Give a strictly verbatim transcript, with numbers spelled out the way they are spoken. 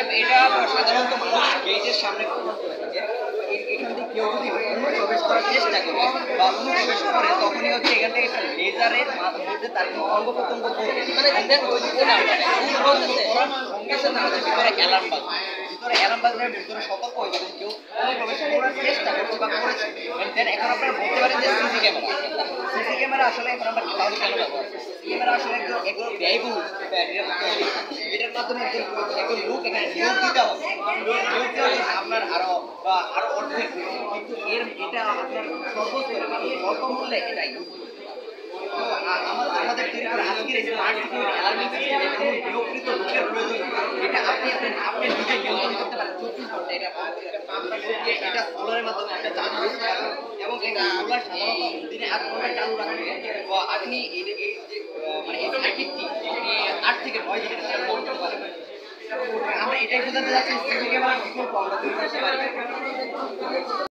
এটা সাধারণত মানুষ গেটের সামনে ব্যবহার করে থাকে। এ- এখান থেকে কেউ যদি অনুপ্রবেশ করার চেষ্টা করে বা অনুপ্রবেশ করে তখনই হচ্ছে এখান থেকে একটা লেজারের মধ্যে তার কোনো অঙ্গ প্রত্যঙ্গ পড়বে মানে দেখো ওই যে কোনা বলতেছে সঙ্গে সাথে হচ্ছে ভিতরে অ্যালার্ম বাজবে ভিতরে অ্যালার্ম বাজবে ভিতরে সতর্ক হয়ে যাবে কেউ অনুপ্রবেশ করার চেষ্টা করছে বা করেছে দেন এখন আপনারা বলতে পারেন যে সিসি ক্যামেরা সিসি ক্যামেরা আসলে এখন আমরা ক্লাউড কেন ব্যবহার করি ক্যামেরা আসলে একদম এগুলো ব্যয়বহুল এটার মাধ্যমে একজন একজন লোক এখানে নিয়োগ দিতে হবে নিয়োগ দিতে হলে আপনার আরো বা আরো অর্ধেক কিন্তু এর এটা আপনার সর্বোচ্চ মানে স্বল্প মূল্যে এটা ইউজ করতে তো আ- আমা- আমাদের তৈরি করা আজকের এই স্মার্ট সিকিউরিটি অ্যালার্মিং সিস্টেমে কোনো নিয়োগকৃত লোকের প্রয়োজন নেই। এটা আপনি আপনার আপনি নিজে নিয়ন্ত্রণ করতে পারেন চব্বিশ ঘন্টা এটা যে এটা সোলারের মাধ্যমে একটা চালু করতে পারবেন এবং এটা সোলার সাধারণত দিনে আট ঘন্টা চালু রাখলে তো আপনি এই যে এই যে আহ, মানে এই সার্কিটটি আপনি আট থেকে নয় দিনের চালু করতে পারবেন আমরা এটাই বোঝাতে যাচ্ছি সিসি ক্যামেরার বিকল্প আমরা তৈরি করতে পারি